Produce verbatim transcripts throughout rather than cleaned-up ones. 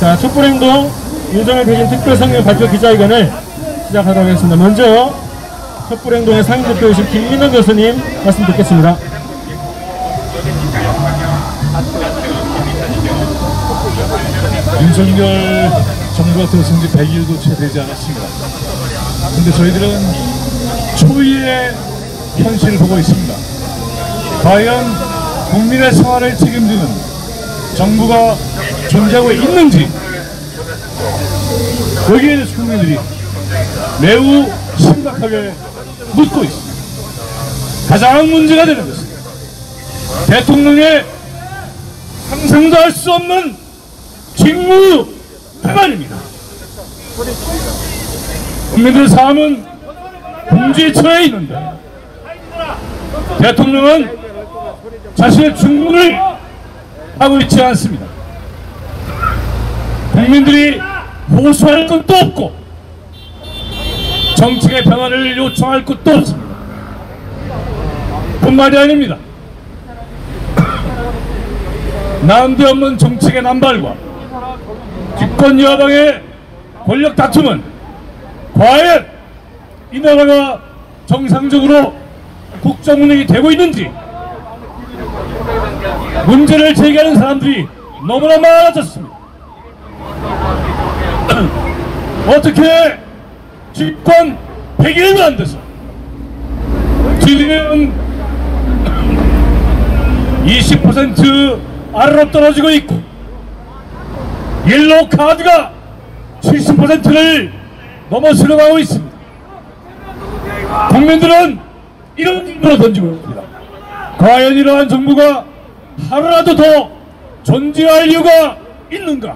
자, 촛불행동 윤석열 대신 특별성명 발표 기자회견을 시작하도록 하겠습니다. 먼저 촛불행동의 상임대표이신 김민호 교수님 말씀 듣겠습니다. 윤석열 정부가 들어선 지 백 일도 채 되지 않았습니다. 근데 저희들은 초유의 현실을 보고 있습니다. 과연 국민의 생활을 책임지는 정부가 존재하고 있는지, 여기에 대해서 국민들이 매우 심각하게 묻고 있습니다. 가장 문제가 되는 것은 대통령의 상상도 할 수 없는 직무 배반입니다. 국민들의 삶은 궁지에 처해 있는데 대통령은 자신의 직무를 하고 있지 않습니다. 국민들이 호소할 것도 없고 정책의 변화를 요청할 것도 없습니다. 뿐만이 아닙니다. 난데없는 정책의 남발과 집권 여당의 권력 다툼은 과연 이 나라가 정상적으로 국정 운영이 되고 있는지 문제를 제기하는 사람들이 너무나 많아졌습니다. 어떻게 집권 백 일도 안 돼서 지지율은 이십 퍼센트 아래로 떨어지고 있고 옐로우 카드가 칠십 퍼센트를 넘어서려 가고 있습니다. 국민들은 이런 질문을 던지고 있습니다. 과연 이러한 정부가 하루라도 더 존재할 이유가 있는가?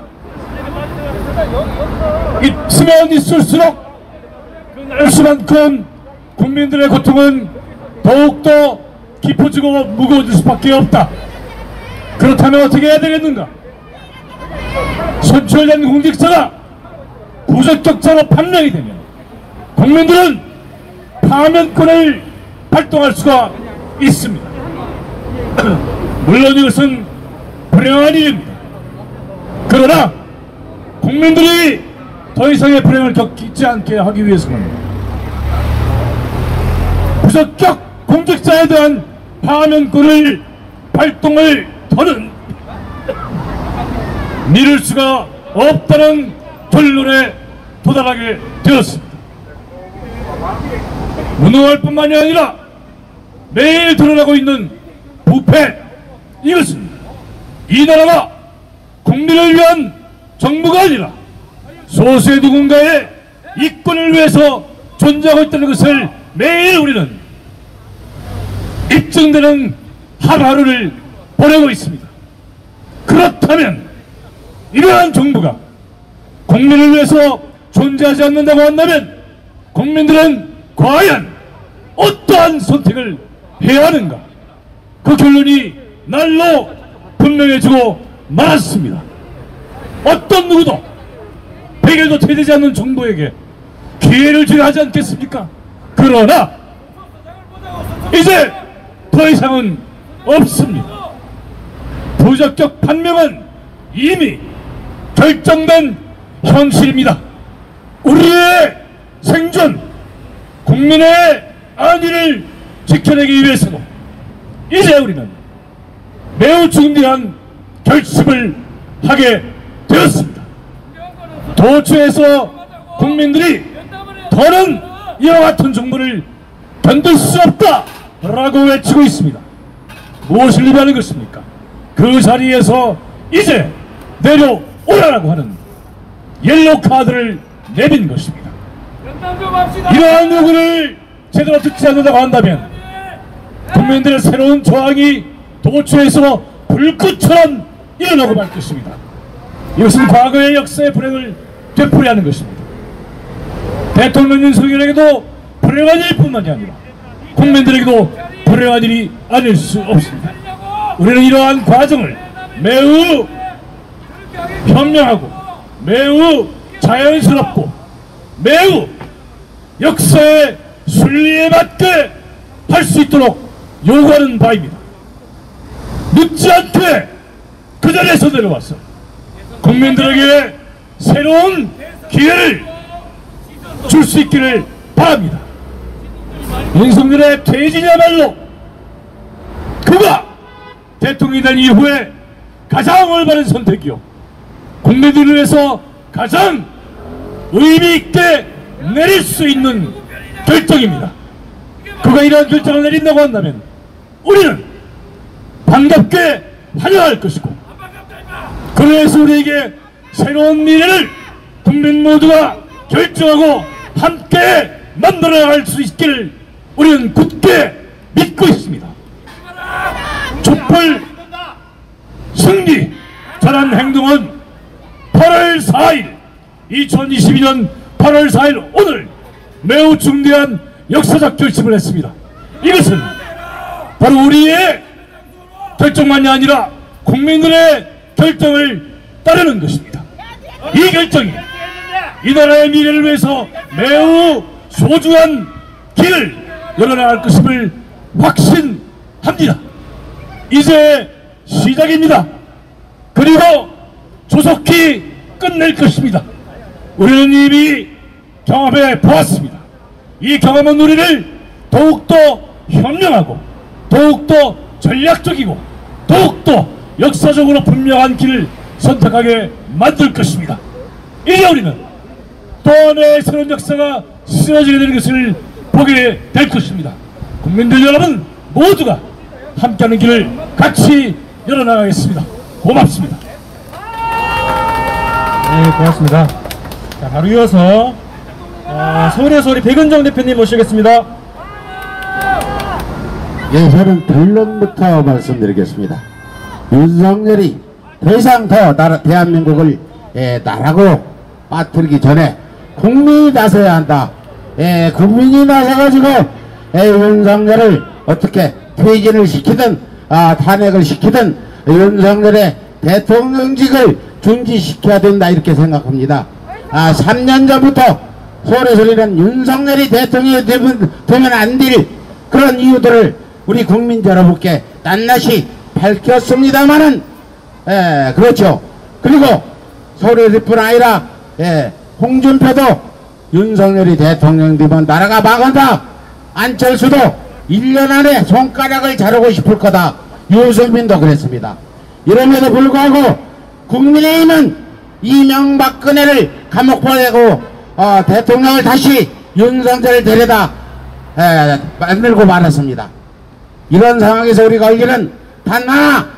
있으면 있을수록 그 날수만큼 국민들의 고통은 더욱더 깊어지고 무거워질 수밖에 없다. 그렇다면 어떻게 해야 되겠는가? 선출된 공직자가 부적격자로 판명이 되면 국민들은 파면권을 발동할 수가 있습니다. 물론 이것은 불행한 일입니다. 그러나 국민들이 더 이상의 불행을 겪지 않게 하기 위해서는 부적격 공직자에 대한 파면권을 발동을 더는 미룰 수가 없다는 결론에 도달하게 되었습니다. 무능할 뿐만이 아니라 매일 드러나고 있는 부패, 이것은 이 나라가 국민을 위한 정부가 아니라 소수의 누군가의 이권을 위해서 존재하고 있다는 것을 매일 우리는 입증되는 하루하루를 보내고 있습니다. 그렇다면 이러한 정부가 국민을 위해서 존재하지 않는다고 한다면 국민들은 과연 어떠한 선택을 해야 하는가? 그 결론이 날로 분명해지고 말았습니다. 어떤 누구도 백 일도 채 되지 않는 정부에게 기회를 줘야 하지 않겠습니까? 그러나 이제 더 이상은 없습니다. 부적격 판명은 이미 결정된 현실입니다. 우리의 생존, 국민의 안위를 지켜내기 위해서도 이제 우리는 매우 중대한 결심을 하게 되었습니다. 도처에서 국민들이 더는 이와 같은 정부를 견딜 수 없다라고 외치고 있습니다. 무엇을 의미하는 것입니까? 그 자리에서 이제 내려오라라고 하는 옐로우 카드를 내민 것입니다. 이러한 요구를 제대로 듣지 않는다고 한다면 국민들의 새로운 저항이 도처에서 불꽃처럼 일어나고 말 것입니다. 이것은 과거의 역사의 불행을 되풀이하는 것입니다. 대통령 윤석열에게도 불행한 일뿐만이 아니라 국민들에게도 불행한 일이 아닐 수 없습니다. 우리는 이러한 과정을 매우 현명하고 매우 자연스럽고 매우 역사의 순리에 맞게 할 수 있도록 요구하는 바입니다. 늦지 않게 그 자리에서 내려와서 국민들에게 새로운 기회를 줄 수 있기를 바랍니다. 윤석열의 퇴진이야말로 그가 대통령이 된 이후에 가장 올바른 선택이요, 국민들을 위해서 가장 의미있게 내릴 수 있는 결정입니다. 그가 이러한 결정을 내린다고 한다면 우리는 반갑게 환영할 것이고, 그래서 우리에게 새로운 미래를 국민 모두가 결정하고 함께 만들어갈 수 있기를 우리는 굳게 믿고 있습니다. 촛불 승리 전환 행동은 팔월 사일 이천이십이 년 팔월 사일 오늘 매우 중대한 역사적 결심을 했습니다. 이것은 바로 우리의 결정만이 아니라 국민들의 결정을 따르는 것입니다. 이 결정이 이 나라의 미래를 위해서 매우 소중한 길을 열어나갈 것임을 확신합니다. 이제 시작입니다. 그리고 조속히 끝낼 것입니다. 우리는 이미 경험해 보았습니다. 이 경험은 우리를 더욱더 현명하고 더욱더 전략적이고 더욱더 역사적으로 분명한 길을 선택하게 만들 것입니다. 이제 우리는 또 하나의 새로운 역사가 쓰여지게 되는 것을 보게 될 것입니다. 국민들 여러분 모두가 함께하는 길을 같이 열어나가겠습니다. 고맙습니다. 네, 고맙습니다. 자, 바로 이어서 어, 서울에서 우리 백은정 대표님 모시겠습니다. 예, 저는 결론부터 말씀드리겠습니다. 윤석열이 더 이상 더 나라, 대한민국을 예, 나라고 빠뜨리기 전에 국민이 나서야 한다. 예, 국민이 나서가지고 예, 윤석열을 어떻게 퇴진을 시키든 아, 탄핵을 시키든 윤석열의 대통령직을 중지시켜야 된다 이렇게 생각합니다. 아, 삼 년 전부터 서울에서는 윤석열이 대통령이 되면, 되면 안 될 그런 이유들을 우리 국민 여러분께 낱낱이 밝혔습니다마는 예, 그렇죠. 그리고 서울에서뿐 아니라 예, 홍준표도 윤석열이 대통령 되면 나라가 망한다. 안철수도 일 년 안에 손가락을 자르고 싶을 거다. 유승민도 그랬습니다. 이럼에도 불구하고 국민의힘은 이명박근혜를 감옥 보내고 어, 대통령을 다시 윤석열을 데려다 에, 만들고 말았습니다. 이런 상황에서 우리가 알기는 단 하나,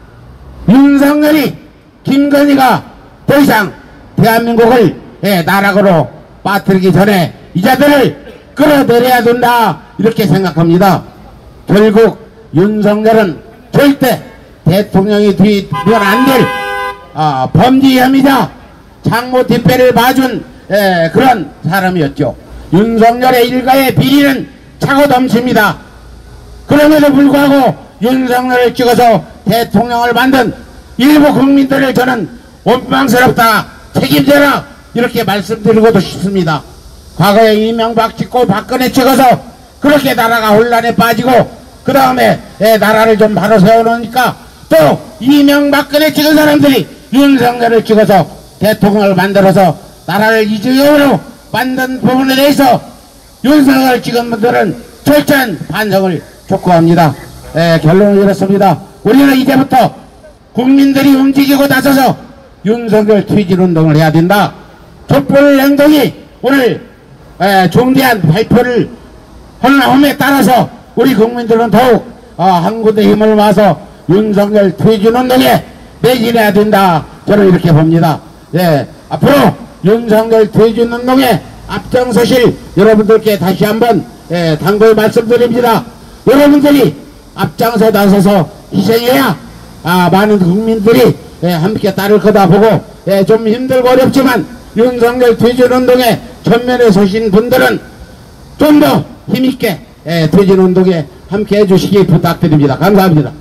윤석열이 김건희가 더 이상 대한민국을 예, 나락으로 빠뜨리기 전에 이자들을 끌어내려야 된다 이렇게 생각합니다. 결국 윤석열은 절대 대통령이 되면 안 될 아, 범죄 혐의자 장모 뒷배를 봐준 예, 그런 사람이었죠. 윤석열의 일가의 비리는 차고 넘칩니다. 그럼에도 불구하고 윤석열을 찍어서 대통령을 만든 일부 국민들을 저는 원망스럽다, 책임져라 이렇게 말씀드리고도 싶습니다. 과거에 이명박 찍고 박근혜 찍어서 그렇게 나라가 혼란에 빠지고 그 다음에 나라를 좀 바로 세워놓으니까 또 이명박근혜 찍은 사람들이 윤석열을 찍어서 대통령을 만들어서 나라를 이주역으로 만든 부분에 대해서 윤석열을 찍은 분들은 철저한 반성을 촉구합니다. 에, 결론을 이렇습니다. 우리는 이제부터 국민들이 움직이고 나서서 윤석열 퇴진 운동을 해야 된다. 촛불 행동이 오늘 에, 중대한 발표를 하는 에 따라서 우리 국민들은 더욱 어, 한 군데 힘을 모아서 윤석열 퇴진 운동에 매진해야 된다. 저는 이렇게 봅니다. 예, 앞으로 윤석열 퇴진 운동에 앞장서실 여러분들께 다시 한번 예, 당부의 말씀드립니다. 여러분들이 앞장서 나서서 희생해야 아, 많은 국민들이 예, 함께 따를 거다 보고 예, 좀 힘들고 어렵지만 윤석열 퇴진 운동에 전면에 서신 분들은 좀 더 힘있게 예, 퇴진 운동에 함께 해주시기 부탁드립니다. 감사합니다.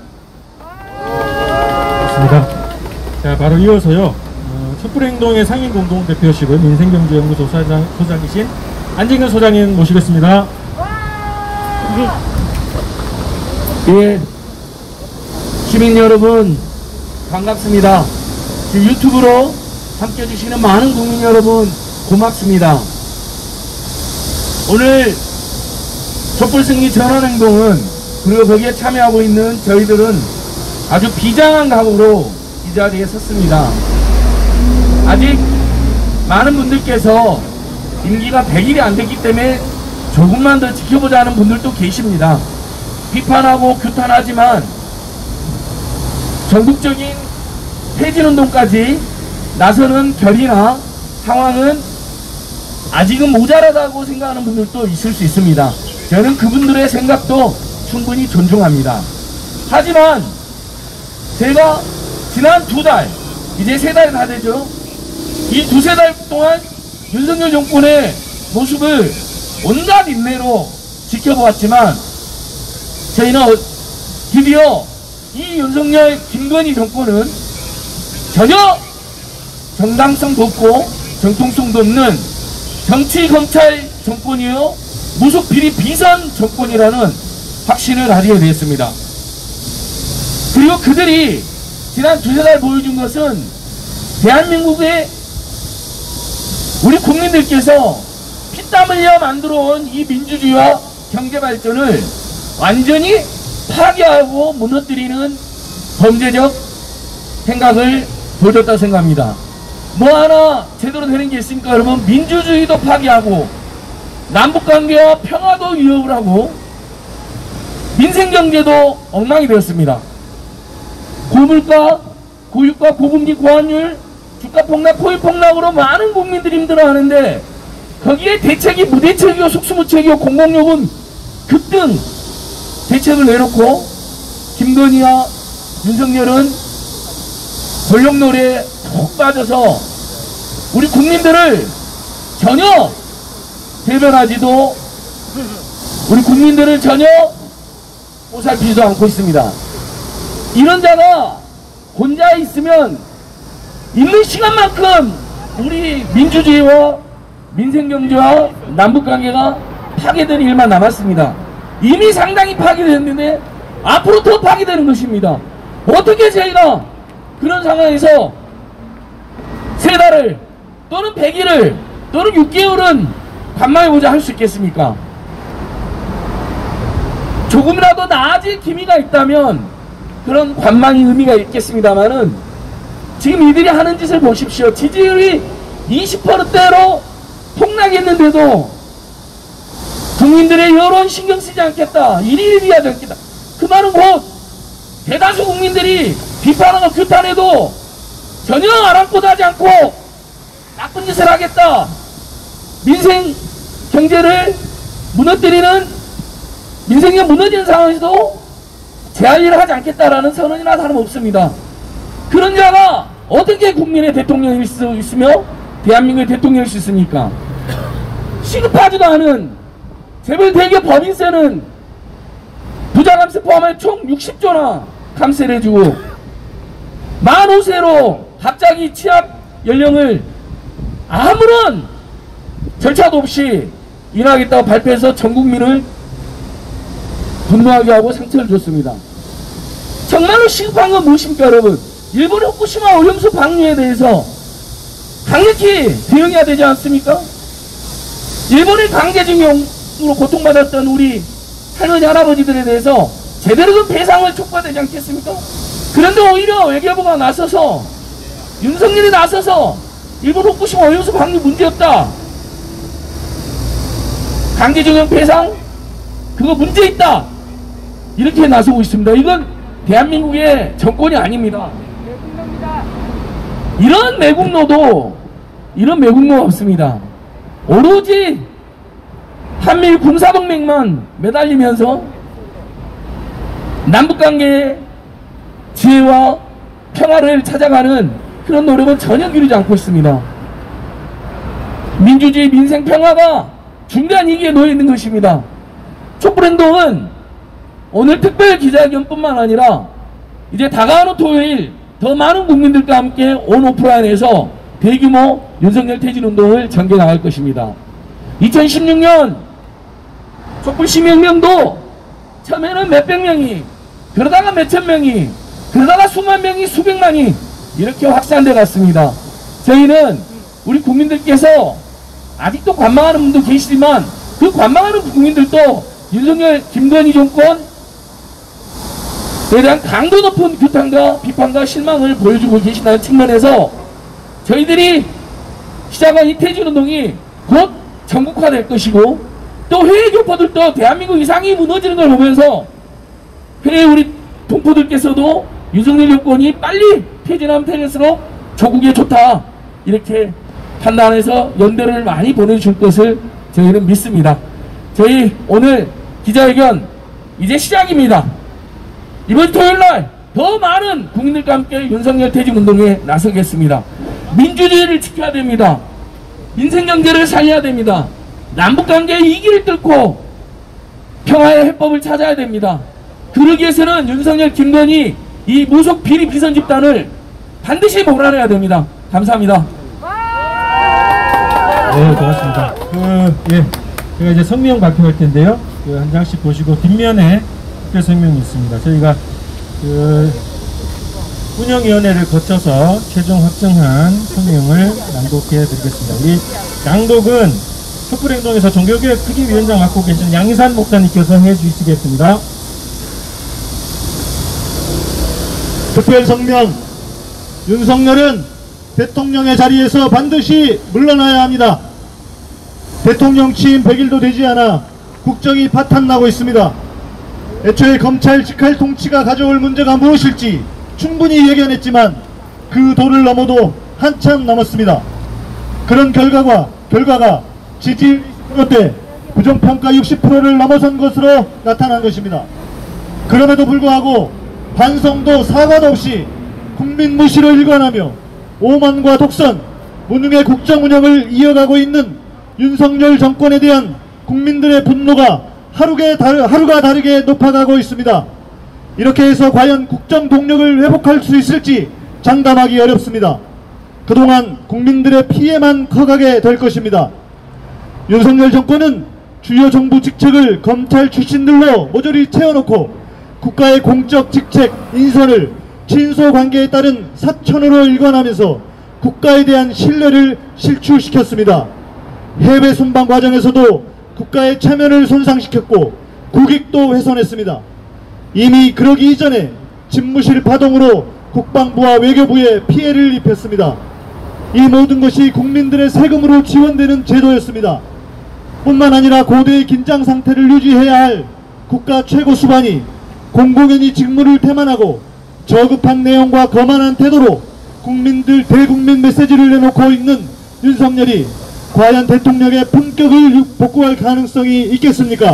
좋습니다. 자, 바로 이어서요. 어, 촛불행동의 상임 공동대표시고 민생경제연구소 소장, 소장이신 안진근 소장님 모시겠습니다. 예, 시민 여러분 반갑습니다. 유튜브로 함께 해주시는 많은 국민 여러분 고맙습니다. 오늘 촛불승리 전원행동은, 그리고 거기에 참여하고 있는 저희들은 아주 비장한 각오로 이 자리에 섰습니다. 아직 많은 분들께서 임기가 백 일이 안 됐기 때문에 조금만 더 지켜보자는 분들도 계십니다. 비판하고 규탄하지만 전국적인 퇴진운동까지 나서는 결의나 상황은 아직은 모자라다고 생각하는 분들도 있을 수 있습니다. 저는 그분들의 생각도 충분히 존중합니다. 하지만 제가 지난 두 달, 이제 세 달이 다 되죠. 이 두세 달 동안 윤석열 정권의 모습을 온갖 인내로 지켜보았지만 저희는 드디어 이 윤석열 김건희 정권은 전혀 정당성도 없고 정통성도 없는 정치 검찰 정권이요 무속 비리 비선 정권이라는 확신을 가지게 되었습니다. 그리고 그들이 지난 두세 달 보여준 것은 대한민국의 우리 국민들께서 피땀 흘려 만들어온 이 민주주의와 경제발전을 완전히 파괴하고 무너뜨리는 범죄적 생각을 보여줬다고 생각합니다. 뭐 하나 제대로 되는 게 있습니까? 여러분, 민주주의도 파괴하고 남북관계와 평화도 위협을 하고 민생경제도 엉망이 되었습니다. 고물가, 고유가, 고금리, 고환율, 주가폭락, 코인폭락으로 많은 국민들이 힘들어하는데 거기에 대책이 무대책이고 속수무책이고 공공요금 급등 대책을 내놓고 김건희와 윤석열은 권력놀이에 푹 빠져서 우리 국민들을 전혀 대변하지도 우리 국민들을 전혀 보살피지도 않고 있습니다. 이런 자가 혼자 있으면 있는 시간만큼 우리 민주주의와 민생경제와 남북관계가 파괴되는 일만 남았습니다. 이미 상당히 파괴됐는데 앞으로 더 파괴되는 것입니다. 어떻게 저희가 그런 상황에서 세 달을 또는 백 일을 또는 육 개월은 관망해보자 할 수 있겠습니까? 조금이라도 나아질 기미가 있다면 그런 관망의 의미가 있겠습니다만은 지금 이들이 하는 짓을 보십시오. 지지율이 이십 퍼센트대로 폭락했는데도 국민들의 여론 신경 쓰지 않겠다. 일일이 하지 않겠다. 그 말은 곧 대다수 국민들이 비판하고 규탄해도 전혀 아랑곳 하지 않고 나쁜 짓을 하겠다. 민생 경제를 무너뜨리는 민생이 무너지는 상황에서도 제할 일을 하지 않겠다라는 선언이나 다름없습니다. 그런 자가 어떻게 국민의 대통령일 수 있으며 대한민국의 대통령일 수 있습니까? 시급하지도 않은 재벌 대기업 법인세는 부자 감세 포함해 총 육십 조나 감세를 해주고 만 오 세로 갑자기 취업 연령을 아무런 절차도 없이 인하하겠다고 발표해서 전 국민을 분노하게 하고 상처를 줬습니다. 정말로 시급한 건 무엇입니까, 여러분? 일본의 후쿠시마 오염수 방류에 대해서 강력히 대응해야 되지 않습니까? 일본의 강제징용으로 고통받았던 우리 할머니 할아버지들에 대해서 제대로 된 배상을 촉구해야 되지 않겠습니까? 그런데 오히려 외교부가 나서서 윤석열이 나서서 일본 후쿠시마 오염수 방류 문제였다, 강제징용 배상 그거 문제있다, 이렇게 나서고 있습니다. 이건 대한민국의 정권이 아닙니다. 이런 매국노도 이런 매국노가 없습니다. 오로지 한미일 군사동맹만 매달리면서 남북관계의 지혜와 평화를 찾아가는 그런 노력은 전혀 기르지 않고 있습니다. 민주주의 민생평화가 중대한 위기에 놓여 있는 것입니다. 촛불행동은 오늘 특별 기자회견뿐만 아니라 이제 다가오는 토요일 더 많은 국민들과 함께 온 오프라인에서 대규모 윤석열 퇴진운동을 전개 나갈 것입니다. 이천십육 년 촛불시민혁명도 처음에는 몇백 명이, 그러다가 몇천 명이, 그러다가 수만 명이, 수백만이 이렇게 확산돼 갔습니다. 저희는 우리 국민들께서 아직도 관망하는 분도 계시지만 그 관망하는 국민들도 윤석열 김건희 정권에 대한 강도 높은 규탄과 비판과 실망을 보여주고 계시다는 측면에서 저희들이 시작한 이 퇴진운동이 곧 전국화될 것이고 또 해외 교포들도 대한민국 이상이 무너지는 걸 보면서 해외 우리 동포들께서도 윤석열 정권이 빨리 퇴진하면 퇴진할수록 조국에 좋다 이렇게 판단해서 연대를 많이 보내줄 것을 저희는 믿습니다. 저희 오늘 기자회견 이제 시작입니다. 이번 토요일날 더 많은 국민들과 함께 윤석열 퇴진운동에 나서겠습니다. 민주주의를 지켜야 됩니다. 민생경제를 살려야 됩니다. 남북관계의 위기를 뚫고 평화의 해법을 찾아야 됩니다. 그러기 위해서는 윤석열 김건희 이 무속 비리 비선 집단을 반드시 몰아내야 됩니다. 감사합니다. 네, 고맙습니다. 그, 예, 제가 이제 성명 발표할 텐데요. 그 한 장씩 보시고 뒷면에 특별 성명이 있습니다. 저희가 그 운영위원회를 거쳐서 최종 확정한 성명을 낭독해 드리겠습니다. 우리 낭독은 촛불행동에서 종교교회 크기위원장 맡고 계신 양희산 목사님께서 해 주시겠습니다. 특별 성명. 윤석열은 대통령의 자리에서 반드시 물러나야 합니다. 대통령 취임 백 일도 되지 않아 국정이 파탄나고 있습니다. 애초에 검찰 직할 통치가 가져올 문제가 무엇일지 충분히 예견했지만 그 도를 넘어도 한참 남았습니다. 그런 결과가 결과가 지지율 이십 퍼센트대 부정평가 육십 퍼센트를 넘어선 것으로 나타난 것입니다. 그럼에도 불구하고 반성도 사과도 없이 국민 무시로 일관하며 오만과 독선, 무능의 국정 운영을 이어가고 있는 윤석열 정권에 대한 국민들의 분노가 하루가, 다르, 하루가 다르게 높아가고 있습니다. 이렇게 해서 과연 국정 동력을 회복할 수 있을지 장담하기 어렵습니다. 그동안 국민들의 피해만 커가게 될 것입니다. 윤석열 정권은 주요 정부 직책을 검찰 출신들로 모조리 채워놓고 국가의 공적 직책, 인선을 친소관계에 따른 사천으로 일관하면서 국가에 대한 신뢰를 실추시켰습니다. 해외 순방 과정에서도 국가의 체면을 손상시켰고 국익도 훼손했습니다. 이미 그러기 이전에 집무실 파동으로 국방부와 외교부에 피해를 입혔습니다. 이 모든 것이 국민들의 세금으로 지원되는 제도였습니다. 뿐만 아니라 고대의 긴장 상태를 유지해야 할 국가 최고 수반이 공공연히 직무를 태만하고 저급한 내용과 거만한 태도로 국민들 대국민 메시지를 내놓고 있는 윤석열이 과연 대통령의 품격을 복구할 가능성이 있겠습니까?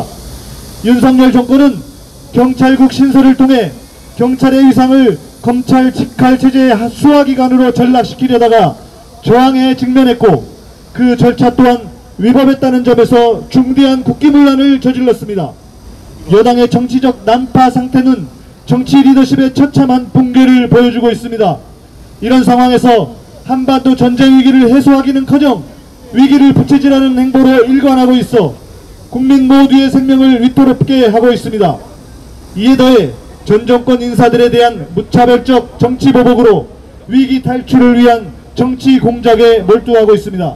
윤석열 정권은 경찰국 신설을 통해 경찰의 위상을 검찰 직할 체제의 수하기관으로 전락시키려다가 저항에 직면했고 그 절차 또한 위법했다는 점에서 중대한 국기문란을 저질렀습니다. 여당의 정치적 난파 상태는 정치 리더십의 처참한 붕괴를 보여주고 있습니다. 이런 상황에서 한반도 전쟁 위기를 해소하기는커녕 위기를 부채질하는 행보로 일관하고 있어 국민 모두의 생명을 위태롭게 하고 있습니다. 이에 더해 전 정권 인사들에 대한 무차별적 정치 보복으로 위기 탈출을 위한 정치 공작에 몰두하고 있습니다.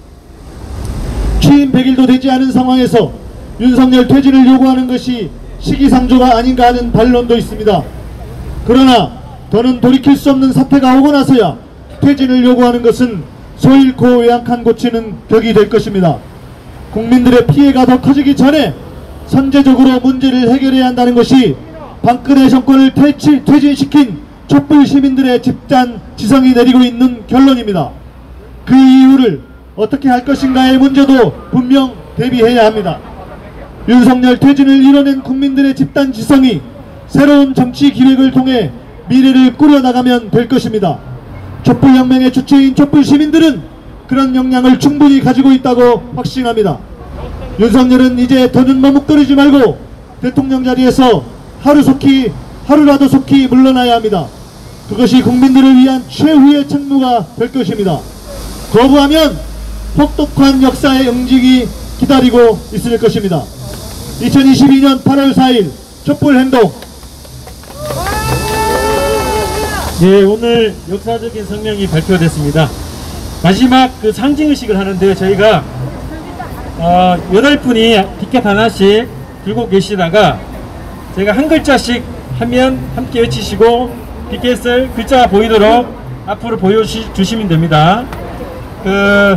취임 백 일도 되지 않은 상황에서 윤석열 퇴진을 요구하는 것이 시기상조가 아닌가 하는 반론도 있습니다. 그러나 더는 돌이킬 수 없는 사태가 오고 나서야 퇴진을 요구하는 것은 소잃고 외양간 고치는 격이 될 것입니다. 국민들의 피해가 더 커지기 전에 선제적으로 문제를 해결해야 한다는 것이 박근혜 정권을 퇴치, 퇴진시킨 촛불 시민들의 집단 지성이 내리고 있는 결론입니다. 그 이유를 어떻게 할 것인가의 문제도 분명 대비해야 합니다. 윤석열 퇴진을 이뤄낸 국민들의 집단 지성이 새로운 정치 기획을 통해 미래를 꾸려나가면 될 것입니다. 촛불혁명의 주체인 촛불 시민들은 그런 역량을 충분히 가지고 있다고 확신합니다. 윤석열은 이제 더는 머뭇거리지 말고 대통령 자리에서 하루속히 하루라도 속히 물러나야 합니다. 그것이 국민들을 위한 최후의 책무가 될 것입니다. 거부하면 혹독한 역사의 응징이 기다리고 있을 것입니다. 이천이십이 년 팔월 사일 촛불행동. 네, 오늘 역사적인 성명이 발표됐습니다. 마지막 그 상징의식을 하는데 저희가 어, 여덟 분이 티켓 하나씩 들고 계시다가 제가 한 글자씩 하면 함께 외치시고 티켓을 글자가 보이도록 앞으로 보여주시면 됩니다. 그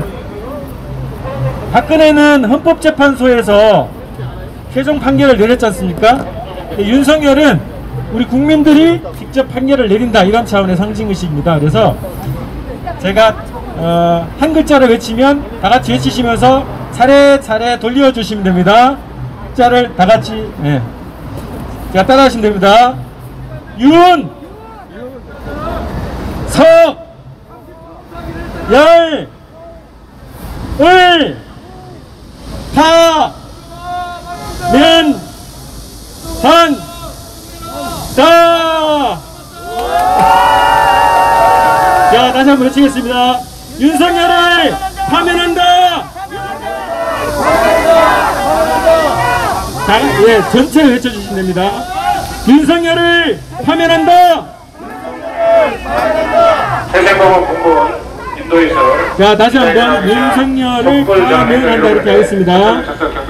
박근혜는 헌법재판소에서 최종 판결을 내렸지 않습니까? 윤석열은 우리 국민들이 직접 판결을 내린다, 이런 차원의 상징의식입니다. 그래서 제가 어, 한 글자를 외치면 다 같이 외치시면서 차례차례 돌려주시면 됩니다. 글자를 다 같이, 네. 자, 따라하시면 됩니다. 윤, 석, 열, 을, 파, 면, 반, 자. 자, 다시 한번 외치겠습니다. 윤석열을 파면한다. 자, 예, 전체 외쳐주시면 됩니다. 윤석열을 파면한다. 세상법원 공무원 인도에서 자, 다시 한번 윤석열을 파면한다, 이렇게 하겠습니다.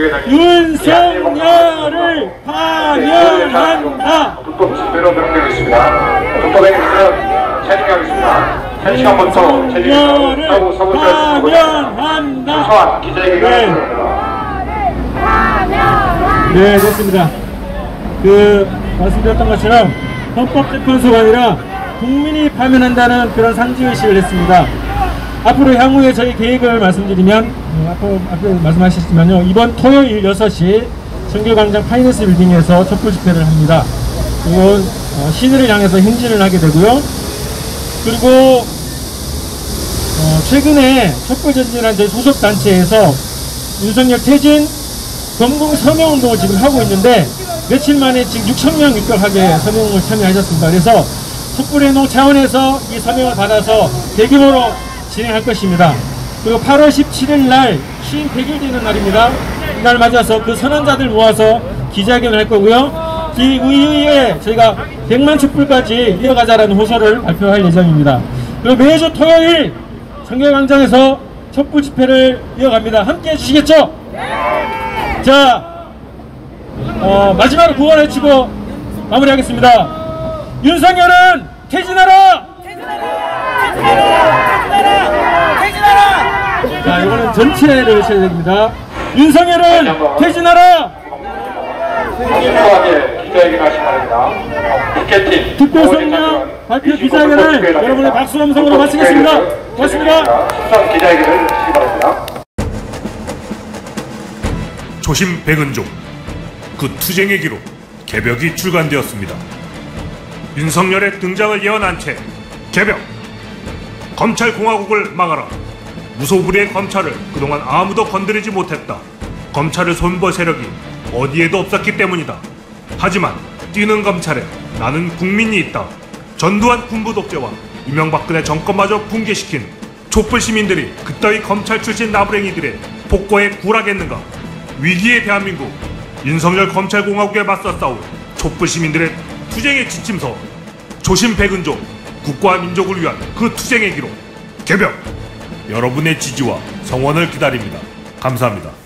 윤석열을 파면한다. 불법 집회로 명령했습니다. 불법에 대해서 체증하겠습니다. 한 시간부터 체증을 하고 사무실에서 파면한다. 소환 기자회견을 합니다. 네, 됐습니다. 그 말씀드렸던 것처럼 헌법재판소가 아니라 국민이 파면한다는 그런 상징의식을 했습니다. 앞으로 향후에 저희 계획을 말씀드리면 어, 앞으로, 앞으로 말씀하셨지만요, 이번 토요일 여섯 시 청계광장 파이낸스 빌딩에서 촛불 집회를 합니다. 그리고 어, 시내를 향해서 행진을 하게 되고요. 그리고 어, 최근에 촛불 전진한 저희 소속단체에서 윤석열 퇴진 전국 서명운동을 지금 하고 있는데 며칠 만에 지금 육천 명 입각하게 서명을 참여하셨습니다. 그래서 촛불행동 차원에서 이 서명을 받아서 대규모로 진행할 것입니다. 그리고 팔월 십칠일 날 취임 백 일 되는 날입니다. 이날 맞아서 그 선언자들 모아서 기자회견을 할 거고요. 이 이후에 저희가 백만 촛불까지 이어가자라는 호소를 발표할 예정입니다. 그리고 매주 토요일 청계광장에서 촛불 집회를 이어갑니다. 함께 해주시겠죠? 자, 어, 마지막으로 구원 외치고 마무리하겠습니다. 윤석열은 퇴진하라! 자, 이거는 전체를 외쳐야 됩니다. 윤석열은 퇴진하라! 신속하게 기자회견 하시 바랍니다. 티켓팅 특별성명 발표 기자회견을 여러분의 박수 함성으로 마치겠습니다. 고맙습니다. 수상 기자회견을 하시기 바랍니다. 조심 백은종, 그 투쟁의 기록 개벽이 출간되었습니다. 윤석열의 등장을 예언한 채 개벽! 검찰공화국을 막아라! 무소불위의 검찰을 그동안 아무도 건드리지 못했다. 검찰을 손볼 세력이 어디에도 없었기 때문이다. 하지만 뛰는 검찰에 나는 국민이 있다. 전두환 군부 독재와 이명박근혜 정권마저 붕괴시킨 촛불 시민들이 그따위 검찰 출신 나부랭이들의 폭거에 굴하겠는가? 위기의 대한민국, 윤석열 검찰공화국에 맞서 싸울 촛불 시민들의 투쟁의 지침서, 조심 백은종, 국가와 민족을 위한 그 투쟁의 기록 개벽! 여러분의 지지와 성원을 기다립니다. 감사합니다.